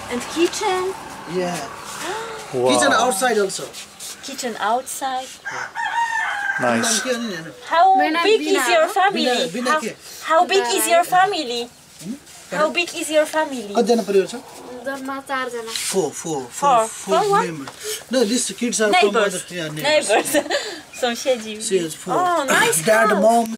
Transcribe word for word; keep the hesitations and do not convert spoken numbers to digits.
And kitchen? Yeah. Wow. Kitchen outside also. Kitchen outside. Nice. How Bina- big bina- is your family? bina- bina How, ke? how big is your family? How big is your family? कतिजना परिवार छ? जम्मा चारजना Four, four, Four. four, four Four what? members. No, these kids are Neighbors. from other, yeah, neighbors. Neighbors. Sąsiedzi. She has four. Oh, nice Dad, house. mom,